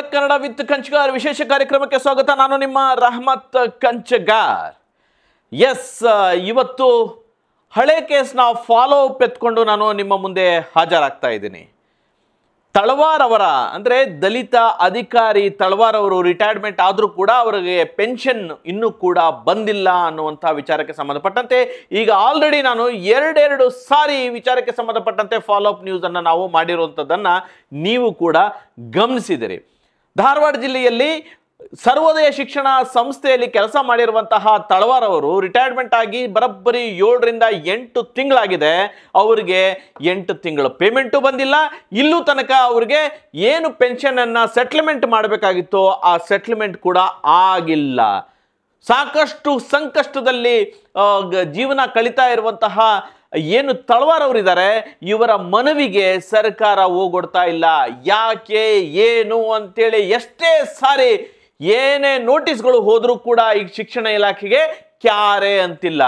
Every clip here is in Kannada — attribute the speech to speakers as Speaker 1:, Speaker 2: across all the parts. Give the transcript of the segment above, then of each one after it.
Speaker 1: ಭಾರತ್ ಕನ್ನಡ ವಿತ್ ಕಂಚಗಾರ್ ವಿಶೇಷ ಕಾರ್ಯಕ್ರಮಕ್ಕೆ ಸ್ವಾಗತ. ನಾನು ನಿಮ್ಮ ರಹಮತ್ ಕಂಚಗಾರ್. ಎಸ್, ಇವತ್ತು ಹಳೆ ಕೇಸ್ನ ಫಾಲೋ ಅಪ್ ಎತ್ಕೊಂಡು ನಾನು ನಿಮ್ಮ ಮುಂದೆ ಹಾಜರಾಗ್ತಾ ಇದ್ದೀನಿ. ತಳವಾರ್ ಅವರ ಅಂದರೆ ದಲಿತ ಅಧಿಕಾರಿ ತಳವಾರ್ ಅವರು ರಿಟೈರ್ಮೆಂಟ್ ಆದರೂ ಕೂಡ ಅವರಿಗೆ ಪೆನ್ಷನ್ ಇನ್ನೂ ಕೂಡ ಬಂದಿಲ್ಲ ಅನ್ನುವಂಥ ವಿಚಾರಕ್ಕೆ ಸಂಬಂಧಪಟ್ಟಂತೆ ಈಗ ಆಲ್ರೆಡಿ ನಾನು ಎರಡೆರಡು ಸಾರಿ ಈ ವಿಚಾರಕ್ಕೆ ಸಂಬಂಧಪಟ್ಟಂತೆ ಫಾಲೋ ಅಪ್ ನ್ಯೂಸನ್ನು ನಾವು ಮಾಡಿರುವಂಥದ್ದನ್ನು ನೀವು ಕೂಡ ಗಮನಿಸಿದಿರಿ. ಧಾರವಾಡ ಜಿಲ್ಲೆಯಲ್ಲಿ ಸರ್ವೋದಯ ಶಿಕ್ಷಣ ಸಂಸ್ಥೆಯಲ್ಲಿ ಕೆಲಸ ಮಾಡಿರುವಂತಹ ತಳವಾರ್ ಅವರು ರಿಟೈರ್ಮೆಂಟ್ ಆಗಿ ಬರೋಬ್ಬರಿ 7 ರಿಂದ 8 ತಿಂಗಳಾಗಿದೆ. ಅವರಿಗೆ 8 ತಿಂಗಳು ಪೇಮೆಂಟು ಬಂದಿಲ್ಲ. ಇಲ್ಲೂ ತನಕ ಅವ್ರಿಗೆ ಏನು ಪೆನ್ಷನನ್ನು ಸೆಟ್ಲ್ಮೆಂಟ್ ಮಾಡಬೇಕಾಗಿತ್ತೋ ಆ ಸೆಟ್ಲ್ಮೆಂಟ್ ಕೂಡ ಆಗಿಲ್ಲ. ಸಾಕಷ್ಟು ಸಂಕಷ್ಟದಲ್ಲಿ ಜೀವನ ಕಳೀತಾ ಇರುವಂತಹ ಏನು ತಳವಾರ್ ಅವರಿದ್ದಾರೆ, ಇವರ ಮನವಿಗೆ ಸರ್ಕಾರ ಹೋಗೊಡ್ತಾ ಇಲ್ಲ. ಯಾಕೆ ಏನು ಅಂತೇಳಿ ಎಷ್ಟೇ ಸಾರಿ ಏನೇ ನೋಟಿಸ್ಗಳು ಹೋದರೂ ಕೂಡ ಈಗ ಶಿಕ್ಷಣ ಇಲಾಖೆಗೆ ಕ್ಯಾರೆ ಅಂತಿಲ್ಲ.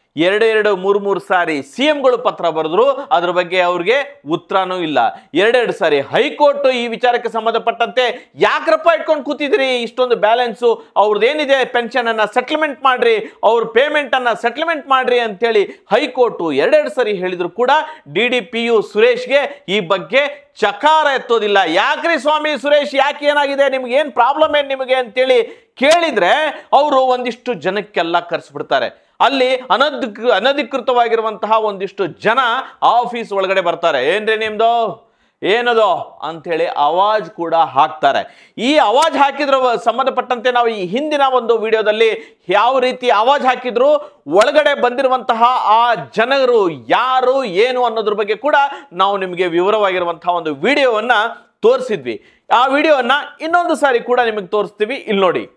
Speaker 1: 2-3 ಸಾರಿ CMಗಳು ಪತ್ರ ಬರೆದ್ರು, ಅದ್ರ ಬಗ್ಗೆ ಅವ್ರಿಗೆ ಉತ್ತರನೂ ಇಲ್ಲ. 2 ಸಾರಿ ಹೈಕೋರ್ಟ್ ಈ ವಿಚಾರಕ್ಕೆ ಸಂಬಂಧಪಟ್ಟಂತೆ ಯಾಕ್ರಪ್ಪ ಇಟ್ಕೊಂಡು ಕೂತಿದ್ರಿ, ಇಷ್ಟೊಂದು ಬ್ಯಾಲೆನ್ಸು ಅವ್ರದ್ದೇನಿದೆ ಪೆನ್ಷನ್ ಅನ್ನ ಸೆಟ್ಲ್ಮೆಂಟ್ ಮಾಡ್ರಿ, ಅವ್ರ ಪೇಮೆಂಟ್ ಅನ್ನ ಸೆಟ್ಲ್ಮೆಂಟ್ ಮಾಡ್ರಿ ಅಂತೇಳಿ ಹೈಕೋರ್ಟು 2 ಸಾರಿ ಹೇಳಿದ್ರು ಕೂಡ DDPU ಸುರೇಶ್ಗೆ ಈ ಬಗ್ಗೆ ಚಕಾರ ಎತ್ತೋದಿಲ್ಲ. ಯಾಕ್ರಿ ಸ್ವಾಮಿ ಸುರೇಶ್, ಯಾಕೆ ಏನಾಗಿದೆ ನಿಮ್ಗೆ, ಏನು ಪ್ರಾಬ್ಲಮ್ ಏನು ನಿಮಗೆ ಅಂತೇಳಿ ಕೇಳಿದ್ರೆ ಅವರು ಒಂದಿಷ್ಟು ಜನಕ್ಕೆಲ್ಲ ಕರೆಸ್ಬಿಡ್ತಾರೆ. ಅಲ್ಲಿ ಅನಧಿಕೃತವಾಗಿರುವಂತಹ ಒಂದಿಷ್ಟು ಜನ ಆಫೀಸ್ ಒಳಗಡೆ ಬರ್ತಾರೆ. ಏನ್ರಿ ನಿಮ್ದು, ಏನದು ಅಂಥೇಳಿ ಅವಾಜ್ ಕೂಡ ಹಾಕ್ತಾರೆ. ಈ ಅವಾಜ್ ಹಾಕಿದ್ರ ಸಂಬಂಧಪಟ್ಟಂತೆ ನಾವು ಈ ಹಿಂದಿನ ಒಂದು ವಿಡಿಯೋದಲ್ಲಿ ಯಾವ ರೀತಿ ಅವಾಜ್ ಹಾಕಿದ್ರು, ಒಳಗಡೆ ಬಂದಿರುವಂತಹ ಆ ಜನರು ಯಾರು ಏನು ಅನ್ನೋದ್ರ ಬಗ್ಗೆ ಕೂಡ ನಾವು ನಿಮಗೆ ವಿವರವಾಗಿರುವಂತಹ ಒಂದು ವಿಡಿಯೋವನ್ನ ತೋರಿಸಿದ್ವಿ. ಆ ವಿಡಿಯೋವನ್ನ ಇನ್ನೊಂದು ಸಾರಿ ಕೂಡ ನಿಮಗೆ ತೋರಿಸ್ತೀವಿ. ಇಲ್ಲಿ ನೋಡಿ.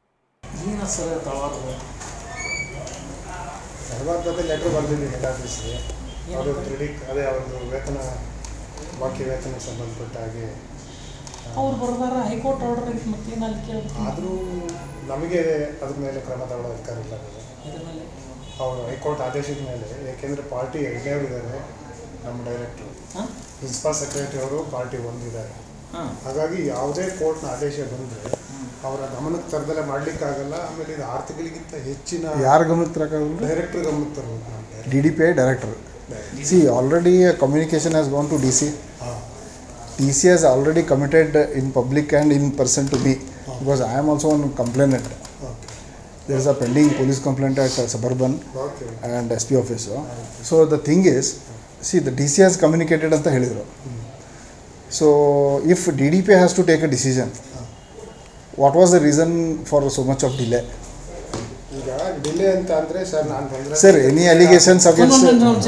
Speaker 2: ಲೆಟರ್ ಬರ್ದಿದ್ದೀನಿ ಹೆಡ್ ಆಫೀಸ್ಗೆ. ಅವರು ಅದೇ ಅವ್ರದ್ದು ವೇತನ ಬಾಕಿ ವೇತನ ಸಂಬಂಧಪಟ್ಟ ಹಾಗೆ
Speaker 3: ಅವ್ರು ಬರ್ದಾರ ಹೈಕೋರ್ಟ್ ಆರ್ಡರ್ ಮತ್ತೆ
Speaker 2: ಆದರೂ ನಮಗೆ ಅದ್ರ ಮೇಲೆ ಕ್ರಮ ತಗೊಳ್ಳೋ ಅಧಿಕಾರ ಇಲ್ಲ. ಅವರು ಹೈಕೋರ್ಟ್ ಆದೇಶದ ಮೇಲೆ, ಏಕೆಂದರೆ ಪಾರ್ಟಿ 2 ಇದ್ದಾರೆ. ನಮ್ಮ ಡೈರೆಕ್ಟ್ರು ಪ್ರಿನ್ಸಿಪಾಲ್ ಸೆಕ್ರೆಟರಿ ಅವರು ಪಾರ್ಟಿ 1 ಇದ್ದಾರೆ. ಹಾಗಾಗಿ ಯಾವುದೇ ಕೋರ್ಟ್ನ ಆದೇಶ ಬಂದರೆ ಅವರ ಗಮನಕ್ಕೆ ತರದಲ್ಲೇ ಮಾಡಲಿಕ್ಕಾಗಲ್ಲ. ಆಮೇಲೆ ಇದು ಆರ್ಥಿಕಗಳಿಗಿಂತ ಹೆಚ್ಚಿನ
Speaker 4: ಯಾರ ಗಮನಕ್ಕೆ ತರಕಾಗಲ್ಲ,
Speaker 2: ಡೈರೆಕ್ಟರ್ ಗಮನಕ್ಕೆ ತರಬೇಕು.
Speaker 4: DDPI director. See, already a communication has gone to DC. DC has already committed in public and in person to me, because I am also a complainant. There is a pending police complaint at Suburban and SP office. So the thing is, see, the DC has communicated anta helidru. So if DDPI has to take a decision, what was the reason for so much of delay?
Speaker 2: ಈಗ ಡಿಲೇ ಅಂತ ಅಂದರೆ ಸರ್, ನಾನು ಬಂದರೆ
Speaker 4: ಸರ್ ಎನಿ ಅಲಿಗೇಷನ್ಸ್ ಅಗೇನ್ಸ್ಟ್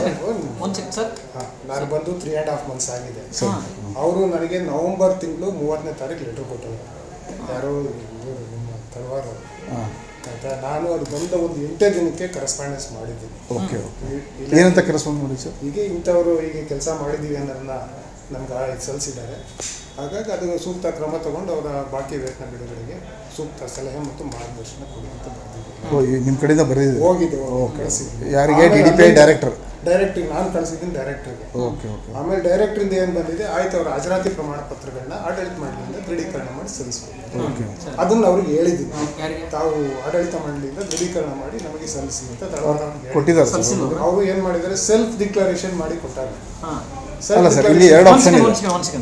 Speaker 2: ನಾನು ಬಂದು 3.5 months ಆಗಿದೆ. ಅವರು ನನಗೆ ನವೆಂಬರ್ ತಿಂಗಳು 30ನೇ ತಾರೀಕು ಲೆಟರ್ ಕೊಟ್ಟರು. ಯಾರೋ ನಿಮ್ಮ ತಳವಾರ್ ಅವರು. ಆಯಿತಾ, ನಾನು ಅದು ಬಂದ ಒಂದು 8 ದಿನಕ್ಕೆ ಕರೆಸ್ಪಾಂಡೆನ್ಸ್ ಮಾಡಿದ್ದೀನಿ.
Speaker 4: ಓಕೆ, ಏನಂತ ಕರೆಸ್ಪಾಂಡ್ ಮಾಡಿ ಸರ್?
Speaker 2: ಹೀಗೆ ಇಂಥವರು ಹೀಗೆ ಕೆಲಸ ಮಾಡಿದ್ದೀವಿ ಅನ್ನೋದನ್ನ ನಮ್ಗೆ ಸಲ್ಲಿಸಿದ್ದಾರೆ. ಹಾಗಾಗಿ ಅದು ಸೂಕ್ತ ಕ್ರಮ ತಗೊಂಡು ಅವರ ಬಾಕಿ ವೇತನ ಬಿಡುಗಡೆಗೆ ಸೂಕ್ತ ಸಲಹೆ ಮತ್ತು ಮಾರ್ಗದರ್ಶನ ಕೊಡುವಂತ ಬರ್ದಿದ್ದೀವಿ.
Speaker 4: ನಿಮ್ಮ ಕಡೆಯಿಂದ ಬರೆದಿದೆ?
Speaker 2: ಹೋಗಿದೆ, ಕಳಿಸಿದ್ದೀನಿ.
Speaker 4: ಯಾರಿಗೆ? DDPI director?
Speaker 2: ಡೈರೆಕ್ಟ್ರಿಗೆ ನಾನು ಕಳಿಸಿದ್ದೀನಿ, ಡೈರೆಕ್ಟ್ರಿಗೆ.
Speaker 4: Okay okay.
Speaker 2: ಆಮೇಲೆ ಡೈರೆಕ್ಟ್ರಿಂದ ಏನು ಬಂದಿದೆ, ಆಯ್ತು ಅವರ ಹಾಜರಾತಿ ಪ್ರಮಾಣ ಪತ್ರಗಳನ್ನ ಆಡಳಿತ ಮಂಡಳಿಯಿಂದ ದೃಢೀಕರಣ ಮಾಡಿ ಸಲ್ಲಿಸ್ಬೇಕು.
Speaker 4: ಓಕೆ,
Speaker 2: ಅದನ್ನು ಅವ್ರಿಗೆ ಹೇಳಿದ್ದೀನಿ. ತಾವು ಆಡಳಿತ ಮಂಡಳಿಯಿಂದ ದೃಢೀಕರಣ ಮಾಡಿ ನಮಗೆ ಸಲ್ಲಿಸಿ ಅಂತ
Speaker 4: ಕೊಟ್ಟಿದ್ದಾರೆ.
Speaker 2: ಅವರು ಏನು ಮಾಡಿದ್ದಾರೆ, ಸೆಲ್ಫ್ ಡಿಕ್ಲರೇಷನ್ ಮಾಡಿ ಕೊಟ್ಟಾರೆ.
Speaker 4: ಅಲ್ಲ ಸರ್, ಇಲ್ಲಿ 2 ಆಪ್ಷನ್ ಇದೆ.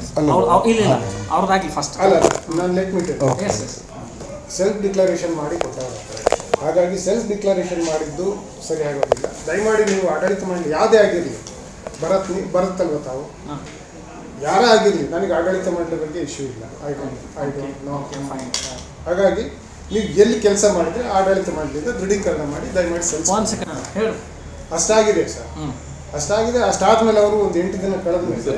Speaker 2: ಅಲ್ಲ, ನಾನು let me tell. Self declaration ಮಾಡಿ ಕೊಟ್ಟಾರೆ. ಹಾಗಾಗಿ ಸೆಲ್ಫ್ ಡಿಕ್ಲರೇಷನ್ ಮಾಡಿದ್ದು ಸರಿ ಆಗೋದಿಲ್ಲ. ದಯಮಾಡಿ ನೀವು ಆಡಳಿತ ಮಂಡಳಿ ಯಾವುದೇ ಆಗಿರಲಿ, ಬರುತ್ತಲ್ವ ತಾವು, ಯಾರೇ ಆಗಿರಲಿ, ನನಗೆ ಆಡಳಿತ ಮಂಡಳಿ ಬಗ್ಗೆ ಇಶ್ಯೂ ಇಲ್ಲ. I don't know. ಹಾಗಾಗಿ ನೀವು ಎಲ್ಲಿ ಕೆಲಸ ಮಾಡಿದರೆ ಆಡಳಿತ ಮಂಡಳಿಯಿಂದ ದೃಢೀಕರಣ ಮಾಡಿ ದಯಮಾಡಿ ಸೆಲ್ಫ್. ಅಷ್ಟಾಗಿದೆ ಸರ್, ಅಷ್ಟಾಗಿದೆ. ಅಷ್ಟಾದ್ಮೇಲೆ ಅವರು ಒಂದು 8 ದಿನ ಕಳೆದ ಮೇಲೆ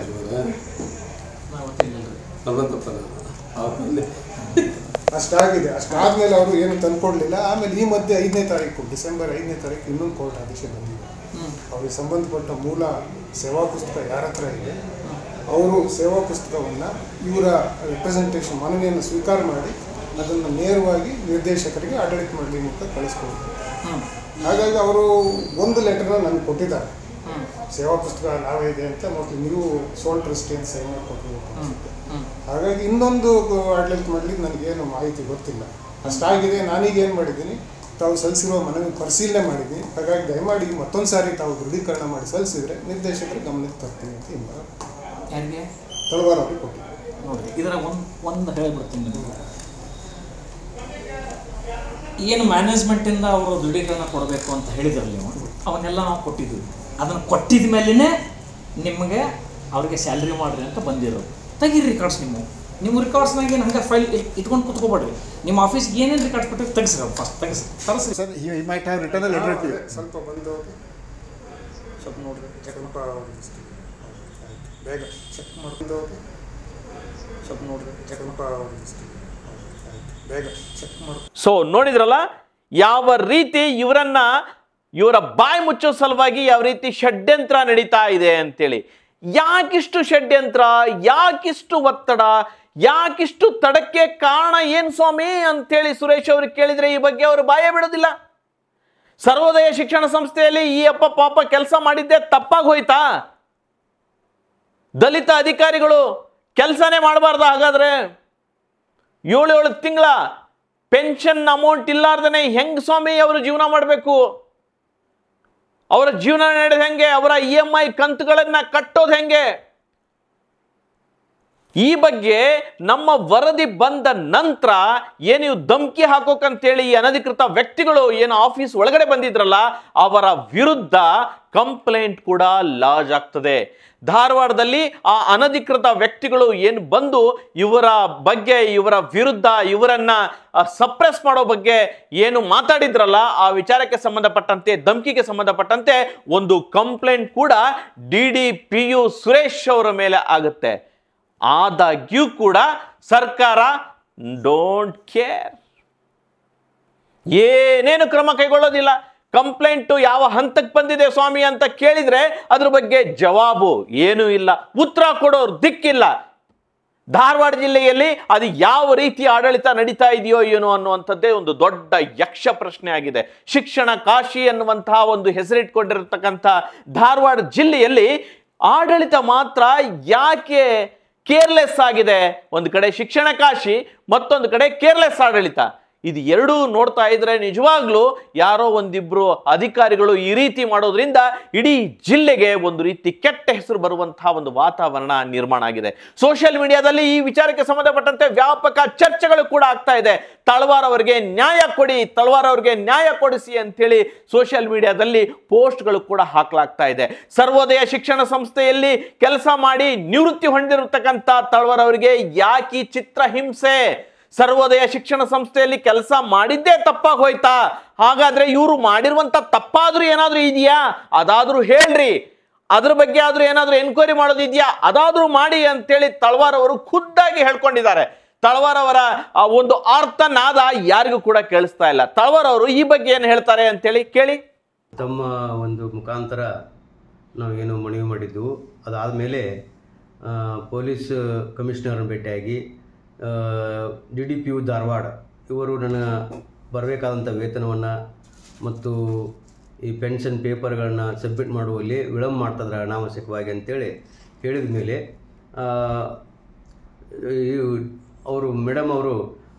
Speaker 2: ಅಷ್ಟಾಗಿದೆ. ಅಷ್ಟಾದ್ಮೇಲೆ ಅವರು ಏನು ತಂದ್ಕೊಡ್ಲಿಲ್ಲ. ಆಮೇಲೆ ಈ ಮಧ್ಯೆ 5ನೇ ತಾರೀಕು, ಡಿಸೆಂಬರ್ 5ನೇ ತಾರೀಕು ಇನ್ನೊಂದು ಕೋರ್ಟ್ ಆದೇಶ ಬಂದಿದೆ. ಅವ್ರಿಗೆ ಸಂಬಂಧಪಟ್ಟ ಮೂಲ ಸೇವಾ ಪುಸ್ತಕ ಯಾರ ಹತ್ರ ಇದೆ, ಅವರು ಸೇವಾ ಪುಸ್ತಕವನ್ನು ಇವರ ರೆಪ್ರೆಸೆಂಟೇಷನ್ ಮನವಿಯನ್ನು ಸ್ವೀಕಾರ ಮಾಡಿ ಅದನ್ನು ನೇರವಾಗಿ ನಿರ್ದೇಶಕರಿಗೆ ಆಡಳಿತ ಮಂಡಳಿ ಮೂಲಕ ಕಳಿಸ್ಕೊಡ್ತಾರೆ. ಹಾಗಾಗಿ ಅವರು ಒಂದು ಲೆಟರ್ನ ನನಗೆ ಕೊಟ್ಟಿದ್ದಾರೆ. ಸೇವಾ ಪುಸ್ತಕ ಲಾಭ ಇದೆ ಅಂತ ಮತ್ತು ನೀವು ಸೋಲ್ ಟ್ರಸ್ಟಿ ಅಂತ ಸೈನ್ ಮಾಡಿಕೊಟ್ಟಿರ್ಬೇಕು ಅನ್ಸುತ್ತೆ. ಹಾಗಾಗಿ ಇನ್ನೊಂದು ಆಡಳಿತ ಮಾಡಲಿಕ್ಕೆ ನನಗೇನು ಮಾಹಿತಿ ಗೊತ್ತಿಲ್ಲ. ಅಷ್ಟಾಗಿದೆ. ನಾನೀಗ ಏನು ಮಾಡಿದ್ದೀನಿ, ತಾವು ಸಲ್ಲಿಸಿರುವ ಮನವಿ ಪರಿಶೀಲನೆ ಮಾಡಿದ್ದೀನಿ. ಹಾಗಾಗಿ ದಯಮಾಡಿ ಮತ್ತೊಂದು ಸಾರಿ ತಾವು ದೃಢೀಕರಣ ಮಾಡಿ ಸಲ್ಲಿಸಿದರೆ ನಿರ್ದೇಶಕರ ಗಮನಕ್ಕೆ ತರ್ತೀನಿ ಅಂತ ಹಿಂಬ
Speaker 3: ಯಾರಿಗೆ
Speaker 2: ತಳವಾರ ಅವ್ರಿಗೆ ಕೊಟ್ಟಿದ್ದೀನಿ.
Speaker 3: ನೋಡಿ, ಇದರ ಒಂದು ಹೇಳಿಬಿಡ್ತೀನಿ ನಿಮಗೆ. ಏನು ಮ್ಯಾನೇಜ್ಮೆಂಟಿಂದ ಅವರು ದೃಢೀಕರಣ ಕೊಡಬೇಕು ಅಂತ ಹೇಳಿದ್ರಲ್ಲ ನೀವು, ಅವನ್ನೆಲ್ಲ ನಾವು ಕೊಟ್ಟಿದ್ದೀವಿ. ಅದನ್ನು ಕೊಟ್ಟಿದ ಮೇಲೇ ನಿಮಗೆ ಅವ್ರಿಗೆ ಸ್ಯಾಲ್ರಿ ಮಾಡಿರಿ ಅಂತ ಬಂದಿರೋದು. ತೆಗೀರಿ ರಿಕಾರ್ಡ್ಸ್. ನಿಮ್ಮ ರಿಕಾರ್ಡ್ಸ್ನಾಗ ಏನು ಹಂಗೆ ಫೈಲ್ ಇಟ್ಕೊಂಡು ಕೂತ್ಕೊಬೇಡ್ರಿ. ನಿಮ್ಮ ಆಫೀಸ್ಗೆ ಏನೇನು ರಿಕಾರ್ಡ್ಸ್ ಕೊಟ್ಟಿರಿ ತೆಗಿಸ್ರಿ, ಫಸ್ಟ್ ತೆಗಿಸಿ ತರಿಸ್ರಿ.
Speaker 4: Sir, he might have written a letter to you.
Speaker 2: ಸ್ವಲ್ಪ ಬಂದು
Speaker 3: ಸ್ವಲ್ಪ ನೋಡ್ರಿ,
Speaker 2: ಸ್ವಲ್ಪ ಬೇಗ ಚೆಕ್ ಮಾಡ್ಕೊಂಡು
Speaker 3: ಸ್ವಲ್ಪ ನೋಡ್ರಿ,
Speaker 2: ಸ್ವಲ್ಪ ಬೇಗ ಚೆಕ್ ಮಾಡಿ.
Speaker 1: ಸೊ ನೋಡಿದ್ರಲ್ಲ ಯಾವ ರೀತಿ ಇವರ ಬಾಯಿ ಮುಚ್ಚೋ ಸಲುವಾಗಿ ಯಾವ ರೀತಿ ಷಡ್ಯಂತ್ರ ನಡೀತಾ ಇದೆ ಅಂತೇಳಿ. ಯಾಕಿಷ್ಟು ಷಡ್ಯಂತ್ರ, ಯಾಕಿಷ್ಟು ಒತ್ತಡ, ಯಾಕಿಷ್ಟು ತಡಕ್ಕೆ ಕಾರಣ ಏನ್ ಸ್ವಾಮಿ ಅಂತೇಳಿ ಸುರೇಶ್ ಅವ್ರಿಗೆ ಕೇಳಿದ್ರೆ ಈ ಬಗ್ಗೆ ಅವರು ಬಾಯೇ ಬಿಡೋದಿಲ್ಲ. ಸರ್ವೋದಯ ಶಿಕ್ಷಣ ಸಂಸ್ಥೆಯಲ್ಲಿ ಈ ಅಪ್ಪ ಪಾಪ ಕೆಲಸ ಮಾಡಿದ್ದೆ ತಪ್ಪಾಗಿ ಹೋಯ್ತಾ? ದಲಿತ ಅಧಿಕಾರಿಗಳು ಕೆಲಸನೇ ಮಾಡಬಾರ್ದ? ಹಾಗಾದ್ರೆ 7 ತಿಂಗಳ ಪೆನ್ಷನ್ ಅಮೌಂಟ್ ಇಲ್ಲಾರ್ದನೆ ಹೆಂಗ್ ಸ್ವಾಮಿ ಅವರು ಜೀವನ ಮಾಡಬೇಕು? ಅವರ ಜೀವನ ನಡೆದ ಹೆಂಗೆ? ಅವರ EMI ಕಂತುಗಳನ್ನ ಕಟ್ಟೋದು ಹೆಂಗೆ? ಈ ಬಗ್ಗೆ ನಮ್ಮ ವರದಿ ಬಂದ ನಂತರ ಏನು ಧಮಕಿ ಹಾಕೋಕಂತೇಳಿ ಈ ಅನಧಿಕೃತ ವ್ಯಕ್ತಿಗಳು ಏನು ಆಫೀಸ್ ಒಳಗಡೆ ಬಂದಿದ್ರಲ್ಲ ಅವರ ವಿರುದ್ಧ ಕಂಪ್ಲೇಂಟ್ ಕೂಡ ಲಾಜ್ ಆಗ್ತದೆ. ಧಾರವಾಡದಲ್ಲಿ ಆ ಅನಧಿಕೃತ ವ್ಯಕ್ತಿಗಳು ಏನು ಬಂದು ಇವರ ಬಗ್ಗೆ, ಇವರ ವಿರುದ್ಧ, ಇವರನ್ನ ಸಪ್ರೆಸ್ ಮಾಡೋ ಬಗ್ಗೆ ಏನು ಮಾತಾಡಿದ್ರಲ್ಲ ಆ ವಿಚಾರಕ್ಕೆ ಸಂಬಂಧಪಟ್ಟಂತೆ, ಧಮಕಿಗೆ ಸಂಬಂಧಪಟ್ಟಂತೆ ಒಂದು ಕಂಪ್ಲೇಂಟ್ ಕೂಡ DDPU ಸುರೇಶ್ ಅವರ ಮೇಲೆ ಆಗುತ್ತೆ. ಆದಾಗ್ಯೂ ಕೂಡ ಸರ್ಕಾರ ಡೋಂಟ್ ಕೇರ್, ಏನೇನು ಕ್ರಮ ಕೈಗೊಳ್ಳೋದಿಲ್ಲ. ಕಂಪ್ಲೇಂಟು ಯಾವ ಹಂತಕ್ಕೆ ಬಂದಿದೆ ಸ್ವಾಮಿ ಅಂತ ಕೇಳಿದ್ರೆ ಅದ್ರ ಬಗ್ಗೆ ಜವಾಬು ಏನೂ ಇಲ್ಲ, ಉತ್ತರ ಕೊಡೋರು ದಿಕ್ಕಿಲ್ಲ. ಧಾರವಾಡ ಜಿಲ್ಲೆಯಲ್ಲಿ ಅದು ಯಾವ ರೀತಿ ಆಡಳಿತ ನಡೀತಾ ಇದೆಯೋ ಏನೋ ಅನ್ನುವಂಥದ್ದೇ ಒಂದು ದೊಡ್ಡ ಯಕ್ಷ ಪ್ರಶ್ನೆ ಆಗಿದೆ. ಶಿಕ್ಷಣ ಕಾಶಿ ಅನ್ನುವಂತಹ ಒಂದು ಹೆಸರಿಟ್ಕೊಂಡಿರತಕ್ಕಂಥ ಧಾರವಾಡ ಜಿಲ್ಲೆಯಲ್ಲಿ ಆಡಳಿತ ಮಾತ್ರ ಯಾಕೆ ಕೇರ್ಲೆಸ್ ಆಗಿದೆ? ಒಂದು ಕಡೆ ಶಿಕ್ಷಣ ಕಾಶಿ, ಮತ್ತೊಂದು ಕಡೆ ಕೇರ್ಲೆಸ್ ಆಡಳಿತ. ಇದು ಎರಡೂ ನೋಡ್ತಾ ಇದ್ರೆ ನಿಜವಾಗ್ಲೂ ಯಾರೋ ಒಂದಿಬ್ರು ಅಧಿಕಾರಿಗಳು ಈ ರೀತಿ ಮಾಡೋದ್ರಿಂದ ಇಡೀ ಜಿಲ್ಲೆಗೆ ಒಂದು ರೀತಿ ಕೆಟ್ಟ ಹೆಸರು ಬರುವಂತಹ ಒಂದು ವಾತಾವರಣ ನಿರ್ಮಾಣ ಆಗಿದೆ. ಸೋಷಿಯಲ್ ಮೀಡಿಯಾದಲ್ಲಿ ಈ ವಿಚಾರಕ್ಕೆ ಸಂಬಂಧಪಟ್ಟಂತೆ ವ್ಯಾಪಕ ಚರ್ಚೆಗಳು ಕೂಡ ಆಗ್ತಾ ಇದೆ. ತಳವಾರ್ ಅವರಿಗೆ ನ್ಯಾಯ ಕೊಡಿ, ತಳವಾರ್ ಅವರಿಗೆ ನ್ಯಾಯ ಕೊಡಿಸಿ ಅಂತೇಳಿ ಸೋಷಿಯಲ್ ಮೀಡಿಯಾದಲ್ಲಿ ಪೋಸ್ಟ್ಗಳು ಕೂಡ ಹಾಕಲಾಗ್ತಾ ಇದೆ. ಸರ್ವೋದಯ ಶಿಕ್ಷಣ ಸಂಸ್ಥೆಯಲ್ಲಿ ಕೆಲಸ ಮಾಡಿ ನಿವೃತ್ತಿ ಹೊಂದಿರತಕ್ಕಂಥ ತಳವಾರ್ ಅವರಿಗೆ ಯಾಕೆ ಚಿತ್ರಹಿಂಸೆ? ಸರ್ವೋದಯ ಶಿಕ್ಷಣ ಸಂಸ್ಥೆಯಲ್ಲಿ ಕೆಲಸ ಮಾಡಿದ್ದೇ ತಪ್ಪಾಗಿ ಹೋಯ್ತಾ? ಹಾಗಾದ್ರೆ ಇವರು ಮಾಡಿರುವಂತ ತಪ್ಪಾದ್ರೂ ಏನಾದ್ರೂ ಇದೆಯಾ? ಅದಾದ್ರೂ ಹೇಳ್ರಿ. ಅದ್ರ ಬಗ್ಗೆ ಆದ್ರೂ ಏನಾದ್ರೂ ಎನ್ಕ್ವೈರಿ ಮಾಡೋದಿದ್ಯಾ? ಅದಾದ್ರೂ ಮಾಡಿ ಅಂತೇಳಿ ತಳವಾರ್ ಅವರು ಖುದ್ದಾಗಿ ಹೇಳ್ಕೊಂಡಿದ್ದಾರೆ. ತಳವಾರ್ ಅವರ ಒಂದು ಆರ್ತನಾದ ಯಾರಿಗೂ ಕೂಡ ಕೇಳಿಸ್ತಾ ಇಲ್ಲ. ತಳವಾರ್ ಅವರು ಈ ಬಗ್ಗೆ ಏನು ಹೇಳ್ತಾರೆ ಅಂತೇಳಿ ಕೇಳಿ.
Speaker 5: ತಮ್ಮ ಒಂದು ಮುಖಾಂತರ ನಾವೇನು ಮನವಿ ಮಾಡಿದ್ದು, ಅದಾದಮೇಲೆ ಪೊಲೀಸ್ ಕಮಿಷನರ್ನ ಭೇಟಿಯಾಗಿ DDPU ಧಾರವಾಡ ಇವರು ನನ್ನ ಬರಬೇಕಾದಂಥ ವೇತನವನ್ನು ಮತ್ತು ಈ ಪೆನ್ಷನ್ ಪೇಪರ್ಗಳನ್ನ ಸಬ್ಮಿಟ್ ಮಾಡುವಲ್ಲಿ ವಿಳಂಬ ಮಾಡ್ತಿದ್ರೆ ಅನಾವಶ್ಯಕವಾಗಿ ಅಂತೇಳಿ ಹೇಳಿದ ಮೇಲೆ ಅವರು ಮೇಡಮ್ ಅವರು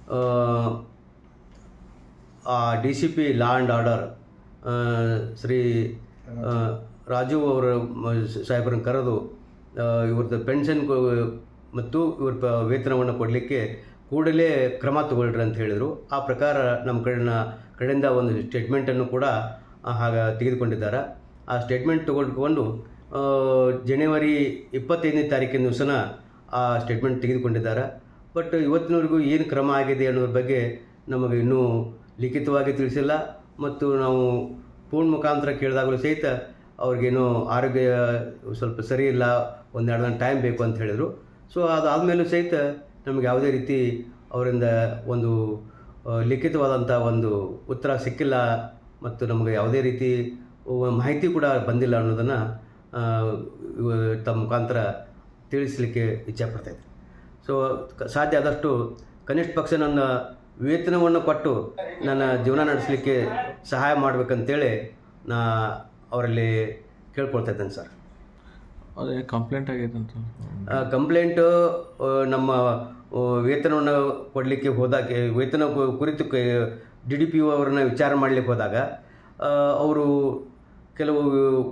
Speaker 5: DCP law and order Shri Raju ಅವರ ಸಾಹೇಬರನ್ನು ಕರೆದು ಇವ್ರದ್ದು ಪೆನ್ಷನ್ ಮತ್ತು ಇವ್ರ ವೇತನವನ್ನು ಕೊಡಲಿಕ್ಕೆ ಕೂಡಲೇ ಕ್ರಮ ತಗೊಳ್ಳ್ರಿ ಅಂತ ಹೇಳಿದರು. ಆ ಪ್ರಕಾರ ನಮ್ಮ ಕಡೆಯಿಂದ ಒಂದು ಸ್ಟೇಟ್ಮೆಂಟನ್ನು ಕೂಡ ತೆಗೆದುಕೊಂಡಿದ್ದಾರೆ. ಆ ಸ್ಟೇಟ್ಮೆಂಟ್ ತಗೊಂಡು ಜನವರಿ 25ನೇ ತಾರೀಕಿನ ದಿವಸನ ಆ ಸ್ಟೇಟ್ಮೆಂಟ್ ತೆಗೆದುಕೊಂಡಿದ್ದಾರೆ. ಬಟ್ ಇವತ್ತಿನವರೆಗೂ ಏನು ಕ್ರಮ ಆಗಿದೆ ಅನ್ನೋದ್ರ ಬಗ್ಗೆ ನಮಗೆ ಇನ್ನೂ ಲಿಖಿತವಾಗಿ ತಿಳಿಸಿಲ್ಲ. ಮತ್ತು ನಾವು ಫೋನ್ ಮುಖಾಂತರ ಕೇಳಿದಾಗಲೂ ಸಹಿತ ಅವ್ರಿಗೇನೋ ಆರೋಗ್ಯ ಸ್ವಲ್ಪ ಸರಿ ಇಲ್ಲ, 1-2 ದಿನ ಟೈಮ್ ಬೇಕು ಅಂತ ಹೇಳಿದರು. ಸೊ ಅದಾದಮೇಲೂ ಸಹಿತ ನಮಗೆ ಯಾವುದೇ ರೀತಿ ಅವರಿಂದ ಒಂದು ಲಿಖಿತವಾದಂಥ ಒಂದು ಉತ್ತರ ಸಿಕ್ಕಿಲ್ಲ ಮತ್ತು ನಮಗೆ ಯಾವುದೇ ರೀತಿ ಮಾಹಿತಿ ಕೂಡ ಬಂದಿಲ್ಲ ಅನ್ನೋದನ್ನು ತಮ್ಮ ಮುಖಾಂತರ ತಿಳಿಸಲಿಕ್ಕೆ ಇಚ್ಛೆಪಡ್ತಾಯಿದ್ದೆ. ಸೊ ಸಾಧ್ಯ ಆದಷ್ಟು ಕನಿಷ್ಠ ಪಕ್ಷ ನನ್ನ ವೇತನವನ್ನು ಕೊಟ್ಟು ನನ್ನ ಜೀವನ ನಡೆಸಲಿಕ್ಕೆ ಸಹಾಯ ಮಾಡಬೇಕಂತೇಳಿ ಅವರಲ್ಲಿ ಕೇಳ್ಕೊಳ್ತಾ ಇದ್ದೇನೆ ಸರ್.
Speaker 1: ಅದೇ ಕಂಪ್ಲೇಂಟ್ ಆಗಿದೆ ಅಂತ.
Speaker 5: ಕಂಪ್ಲೇಂಟು ನಮ್ಮ ವೇತನವನ್ನು ಕೊಡಲಿಕ್ಕೆ ಹೋದಾಗ, ವೇತನ ಕುರಿತು DDPO ಅವರನ್ನ ವಿಚಾರ ಮಾಡಲಿಕ್ಕೆ ಹೋದಾಗ ಅವರು ಕೆಲವು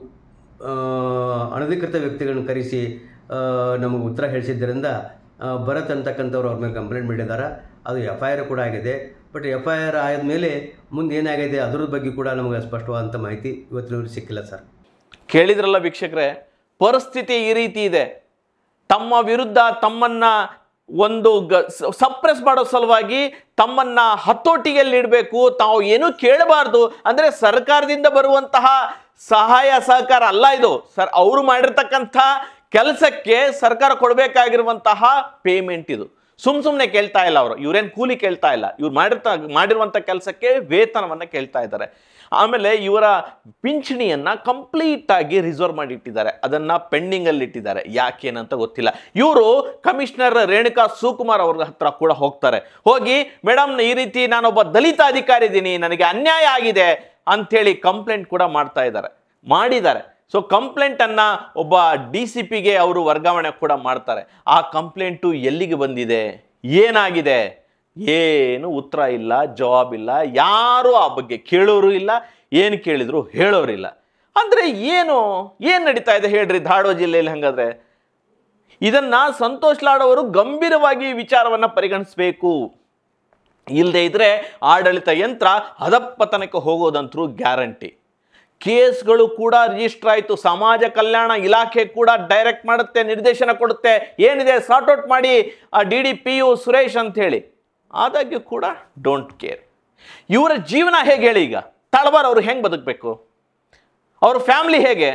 Speaker 5: ಅನಧಿಕೃತ ವ್ಯಕ್ತಿಗಳನ್ನು ಕರೆಸಿ ನಮಗೆ ಉತ್ತರ ಹೇಳಿಸಿದ್ದರಿಂದ ಭರತ್ ಅಂತಕ್ಕಂಥವ್ರು ಅವ್ರ ಮೇಲೆ ಕಂಪ್ಲೇಂಟ್ ಮಾಡಿದ್ದಾರೆ. ಅದು FIR ಕೂಡ ಆಗಿದೆ. ಬಟ್ FIR ಆದಮೇಲೆ ಮುಂದೆ ಏನಾಗಿದೆ ಅದರ ಬಗ್ಗೆ ಕೂಡ ನಮಗೆ ಸ್ಪಷ್ಟವಾದಂಥ ಮಾಹಿತಿ ಇವತ್ತಿನವರೆಗೆ ಸಿಕ್ಕಿಲ್ಲ ಸರ್.
Speaker 1: ಕೇಳಿದ್ರಲ್ಲ ವೀಕ್ಷಕರೇ, ಪರಿಸ್ಥಿತಿ ಈ ರೀತಿ ಇದೆ. ತಮ್ಮ ವಿರುದ್ಧ ತಮ್ಮನ್ನ ಒಂದು ಸಪ್ರೆಸ್ ಮಾಡೋ ಸಲುವಾಗಿ ತಮ್ಮನ್ನ ಹತೋಟಿಯಲ್ಲಿ ಇಡಬೇಕು, ತಾವು ಏನೂ ಕೇಳಬಾರ್ದು. ಅಂದರೆ ಸರ್ಕಾರದಿಂದ ಬರುವಂತಹ ಸಹಾಯ ಸಹಕಾರ ಅಲ್ಲ ಇದು. ಅವರು ಮಾಡಿರ್ತಕ್ಕಂಥ ಕೆಲಸಕ್ಕೆ ಸರ್ಕಾರ ಕೊಡಬೇಕಾಗಿರುವಂತಹ ಪೇಮೆಂಟ್ ಇದು. ಸುಮ್ಮನೆ ಕೇಳ್ತಾ ಇಲ್ಲ ಅವರು. ಇವರೇನು ಕೂಲಿ ಕೇಳ್ತಾ ಇಲ್ಲ, ಇವ್ರು ಮಾಡಿರುವಂಥ ಕೆಲಸಕ್ಕೆ ವೇತನವನ್ನು ಕೇಳ್ತಾ ಇದ್ದಾರೆ. ಆಮೇಲೆ ಇವರ ಪಿಂಚಣಿಯನ್ನು ಕಂಪ್ಲೀಟಾಗಿ ರಿಸರ್ವ್ ಮಾಡಿಟ್ಟಿದ್ದಾರೆ, ಅದನ್ನು ಪೆಂಡಿಂಗಲ್ಲಿ ಇಟ್ಟಿದ್ದಾರೆ. ಯಾಕೇನಂತ ಗೊತ್ತಿಲ್ಲ. ಇವರು ಕಮಿಷನರ್ ರೇಣುಕಾ ಸುಕುಮಾರ್ ಅವ್ರ ಹತ್ರ ಕೂಡ ಹೋಗ್ತಾರೆ. ಹೋಗಿ ಮೇಡಮ್ ಈ ರೀತಿ ನಾನೊಬ್ಬ ದಲಿತ ಅಧಿಕಾರಿ ಇದ್ದೀನಿ, ನನಗೆ ಅನ್ಯಾಯ ಆಗಿದೆ ಅಂಥೇಳಿ ಕಂಪ್ಲೇಂಟ್ ಕೂಡ ಮಾಡಿದ್ದಾರೆ. ಸೊ ಕಂಪ್ಲೇಂಟನ್ನು ಒಬ್ಬ DCPಗೆ ಅವರು ವರ್ಗಾವಣೆ ಕೂಡ ಮಾಡ್ತಾರೆ. ಆ ಕಂಪ್ಲೇಂಟು ಎಲ್ಲಿಗೆ ಬಂದಿದೆ, ಏನಾಗಿದೆ, ಏನು ಉತ್ತರ ಇಲ್ಲ, ಜವಾಬಿಲ್ಲ. ಯಾರು ಆ ಬಗ್ಗೆ ಕೇಳೋರು ಇಲ್ಲ, ಏನು ಕೇಳಿದ್ರು ಹೇಳೋರಿಲ್ಲ. ಅಂದರೆ ಏನು ನಡೀತಾ ಇದೆ ಹೇಳ್ರಿ ಧಾರವಾಡ ಜಿಲ್ಲೆಯಲ್ಲಿ? ಹಾಗಾದ್ರೆ ಇದನ್ನು ಸಂತೋಷ್ ಲಾಡ್ ಅವರು ಗಂಭೀರವಾಗಿ ವಿಚಾರವನ್ನು ಪರಿಗಣಿಸಬೇಕು. ಇಲ್ಲದೆ ಇದ್ರೆ ಆಡಳಿತ ಯಂತ್ರ ಅಧಪತನಕ್ಕೆ ಹೋಗೋದಂತರೂ ಗ್ಯಾರಂಟಿ. ಕೇಸ್ಗಳು ಕೂಡ ರಿಜಿಸ್ಟರ್ ಆಯಿತು. ಸಮಾಜ ಕಲ್ಯಾಣ ಇಲಾಖೆ ಕೂಡ ಡೈರೆಕ್ಟ್ ಮಾಡುತ್ತೆ, ನಿರ್ದೇಶನ ಕೊಡುತ್ತೆ, ಏನಿದೆ ಸಾರ್ಟ್ ಔಟ್ ಮಾಡಿ DDPO ಸುರೇಶ್ ಅಂತ ಹೇಳಿ. ಆದಾಗ್ಯೂ ಕೂಡ ಡೋಂಟ್ ಕೇರ್. ಇವರ ಜೀವನ ಹೇಗೆ ಹೇಳಿ? ಈಗ ತಳವಾರ್ ಅವರು ಹೆಂಗೆ ಬದುಕಬೇಕು, ಅವ್ರ ಫ್ಯಾಮಿಲಿ ಹೇಗೆ?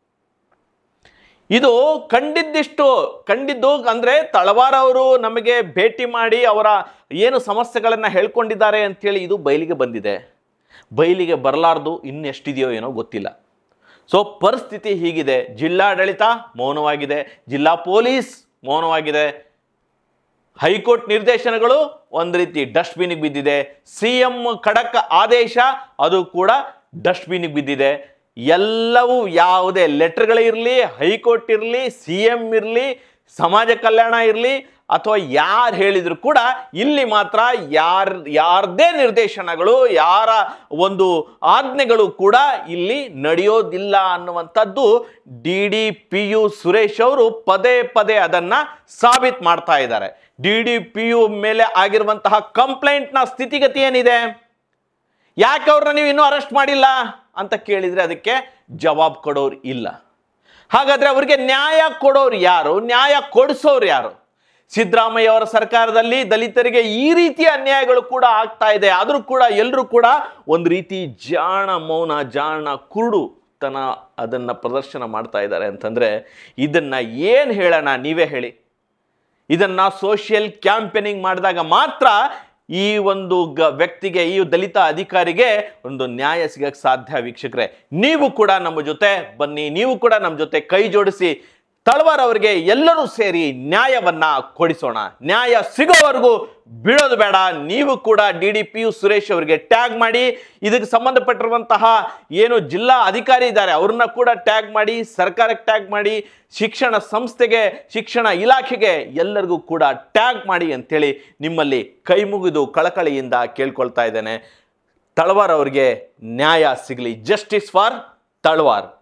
Speaker 1: ಇದು ಕಂಡಿದ್ದು ಅಂದರೆ ತಳವಾರ್ ಅವರು ನಮಗೆ ಭೇಟಿ ಮಾಡಿ ಅವರ ಏನು ಸಮಸ್ಯೆಗಳನ್ನು ಹೇಳ್ಕೊಂಡಿದ್ದಾರೆ ಅಂಥೇಳಿ ಇದು ಬಯಲಿಗೆ ಬಂದಿದೆ. ಬಯಲಿಗೆ ಬರಲಾರ್ದು ಇನ್ನೆಷ್ಟಿದೆಯೋ ಏನೋ ಗೊತ್ತಿಲ್ಲ. ಸೊ ಪರಿಸ್ಥಿತಿ ಹೀಗಿದೆ. ಜಿಲ್ಲಾಡಳಿತ ಮೌನವಾಗಿದೆ, ಜಿಲ್ಲಾ ಪೊಲೀಸ್ ಮೌನವಾಗಿದೆ, ಹೈಕೋರ್ಟ್ ನಿರ್ದೇಶನಗಳು ಒಂದು ರೀತಿ ಡಸ್ಟ್ಬಿನ್ಗೆ ಬಿದ್ದಿದೆ, CM ಖಡಕ್ ಆದೇಶ ಅದು ಕೂಡ ಡಸ್ಟ್ಬಿನ್ಗೆ ಬಿದ್ದಿದೆ. ಎಲ್ಲವೂ ಯಾವುದೇ ಲೆಟರ್ಗಳಿರಲಿ, ಹೈಕೋರ್ಟ್ ಇರಲಿ, CM ಇರಲಿ, ಸಮಾಜ ಕಲ್ಯಾಣ ಇರಲಿ ಅಥವಾ ಯಾರು ಹೇಳಿದ್ರು ಕೂಡ ಇಲ್ಲಿ ಮಾತ್ರ ಯಾರದೇ ನಿರ್ದೇಶನಗಳು, ಯಾರ ಒಂದು ಆಜ್ಞೆಗಳು ಕೂಡ ಇಲ್ಲಿ ನಡೆಯೋದಿಲ್ಲ ಅನ್ನುವಂಥದ್ದು DDPO ಸುರೇಶ್ ಅವರು ಪದೇ ಪದೇ ಅದನ್ನು ಸಾಬೀತು ಮಾಡ್ತಾ ಇದ್ದಾರೆ. DDPO ಮೇಲೆ ಆಗಿರುವಂತಹ ಕಂಪ್ಲೇಂಟ್ನ ಸ್ಥಿತಿಗತಿ ಏನಿದೆ, ಯಾಕೆ ಅವ್ರನ್ನ ನೀವು ಇನ್ನೂ ಅರೆಸ್ಟ್ ಮಾಡಿಲ್ಲ ಅಂತ ಕೇಳಿದರೆ ಅದಕ್ಕೆ ಜವಾಬ್ ಕೊಡೋರು ಇಲ್ಲ. ಹಾಗಾದರೆ ಅವರಿಗೆ ನ್ಯಾಯ ಕೊಡೋರು ಯಾರು, ನ್ಯಾಯ ಕೊಡಿಸೋರು ಯಾರು? ಸಿದ್ದರಾಮಯ್ಯ ಅವರ ಸರ್ಕಾರದಲ್ಲಿ ದಲಿತರಿಗೆ ಈ ರೀತಿಯ ಅನ್ಯಾಯಗಳು ಕೂಡ ಆಗ್ತಾ ಇದೆ. ಆದರೂ ಕೂಡ ಎಲ್ಲರೂ ಕೂಡ ಒಂದು ರೀತಿ ಮೌನ ಕುರುಡುತನ ಅದನ್ನು ಪ್ರದರ್ಶನ ಮಾಡ್ತಾ ಇದ್ದಾರೆ ಅಂತಂದರೆ ಇದನ್ನು ಏನು ಹೇಳೋಣ, ನೀವೇ ಹೇಳಿ. ಇದನ್ನು ಸೋಷಿಯಲ್ ಕ್ಯಾಂಪೇನಿಂಗ್ ಮಾಡಿದಾಗ ಮಾತ್ರ ಈ ಒಂದು ವ್ಯಕ್ತಿಗೆ, ಈ ದಲಿತ ಅಧಿಕಾರಿಗೆ ಒಂದು ನ್ಯಾಯ ಸಿಗಕ್ಕೆ ಸಾಧ್ಯ. ವೀಕ್ಷಕರೇ, ನೀವು ಕೂಡ ನಮ್ಮ ಜೊತೆ ಬನ್ನಿ, ನೀವು ಕೂಡ ನಮ್ಮ ಜೊತೆ ಕೈ ಜೋಡಿಸಿ ತಳವಾರ್ ಅವರಿಗೆ ಎಲ್ಲರೂ ಸೇರಿ ನ್ಯಾಯವನ್ನ ಕೊಡಿಸೋಣ. ನ್ಯಾಯ ಸಿಗೋವರೆಗೂ ಬಿಡೋದು ಬೇಡ. ನೀವು ಕೂಡ DDPO ಸುರೇಶ್ ಅವರಿಗೆ ಟ್ಯಾಗ್ ಮಾಡಿ, ಇದಕ್ಕೆ ಸಂಬಂಧಪಟ್ಟಿರುವಂತಹ ಏನು ಜಿಲ್ಲಾ ಅಧಿಕಾರಿ ಇದ್ದಾರೆ ಅವ್ರನ್ನ ಕೂಡ ಟ್ಯಾಗ್ ಮಾಡಿ, ಸರ್ಕಾರಕ್ಕೆ ಟ್ಯಾಗ್ ಮಾಡಿ, ಶಿಕ್ಷಣ ಸಂಸ್ಥೆಗೆ, ಶಿಕ್ಷಣ ಇಲಾಖೆಗೆ ಎಲ್ಲರಿಗೂ ಕೂಡ ಟ್ಯಾಗ್ ಮಾಡಿ ಅಂತೇಳಿ ನಿಮ್ಮಲ್ಲಿ ಕೈ ಮುಗಿದು ಕಳಕಳಿಯಿಂದ ಕೇಳ್ಕೊಳ್ತಾ ಇದ್ದೇನೆ. ತಳವಾರ್ ಅವರಿಗೆ ನ್ಯಾಯ ಸಿಗಲಿ. Justice for Talawar.